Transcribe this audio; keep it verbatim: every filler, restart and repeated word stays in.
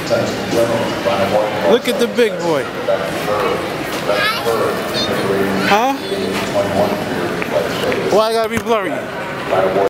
Look at the big boy. Huh? Why I gotta be blurry?